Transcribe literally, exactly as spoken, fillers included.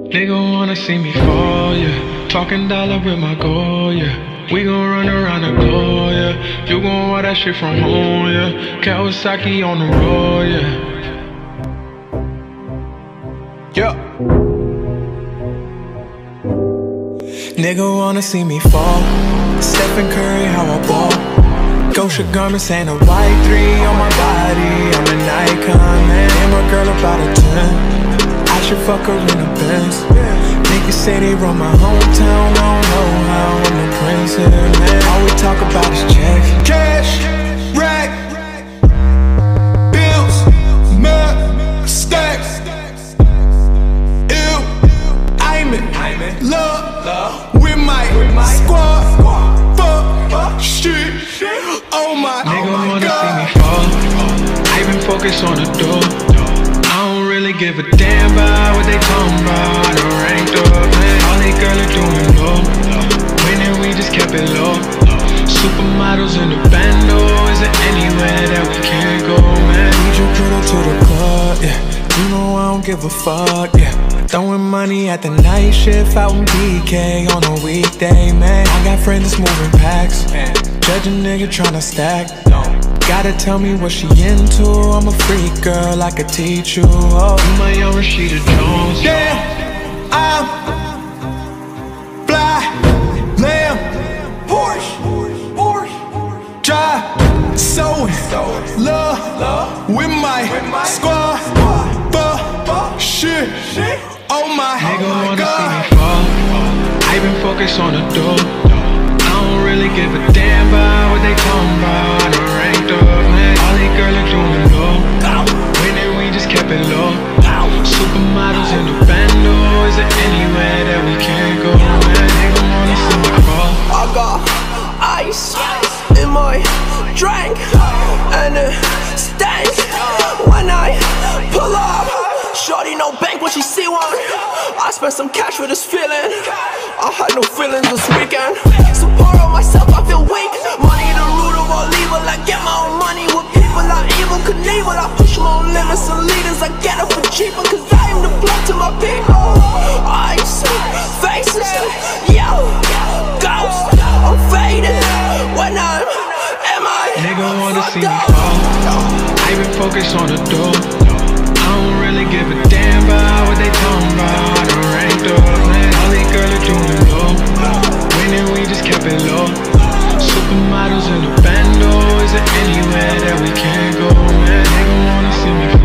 Nigga wanna see me fall, yeah. Talking dollar with my goal, yeah. We gon' run around the globe, yeah. You gon' want that shit from home, yeah. Kawasaki on the road, yeah. Yeah. Nigga wanna see me fall. Stephen Curry, how I ball. Gosha garments and a white three on my body. I'm an icon, man. And my girl about a ten. I should fuck her in the Benz. Niggas say they run my hometown. I don't know how I'm the prince here, man. All we talk about is checks. Cash, rack, bills, mad, stacks. Ew, I'm in love with my squad. Fuck, shit, oh my god. Nigga wanna see me fall. I been focused on the door. I don't really give a damn about what they talking about. I done ranked up, man. All they girls are doing low. Winning, we just kept it low. Supermodels in the bando. Is there anywhere that we can't go, man? Need you put her to the club, yeah. You know I don't give a fuck, yeah. Throwing money at the night shift out in B K on a weekday, man. I got friends that's moving packs. Judge a nigga tryna stack. Gotta tell me what she into. I'm a freak girl, I could teach you. Oh, You my young Rashida Jones. damn, I'm fly, lamb, Porsche, Porsche, drive, so in love with my squad. Fuck, shit, oh my Nigga wanna god. see me fall. I been focused on the door. I don't really give a damn about what they talking about. I done ranked up, man. All they girls are doing low. Winning, we just kept it low. Supermodels in the bando. Is there anywhere that we can't go, man? Nigga wanna see me fall. I got ice in my drink, and it stinks when I pull up. Shorty no bank when she see one. I spent some cash for this feeling. I had no feelings this weekend. Support on myself, I feel weak. Money the root of all evil. I get my own money with people I evil Knievel. I push my own limits and leaders. I get it for cheaper, cause I am the blood to my people. Ice, faces, yo, ghost. I'm faded when I'm in my Nigga wanna see me fall. I been focused on the door. I don't really give a damn about what they talking about. I done ranked up, man. All these girls are doing low. Winning, we just kept it low. Supermodels in the bando. Is there anywhere that we can't go, man? Nigga wanna see me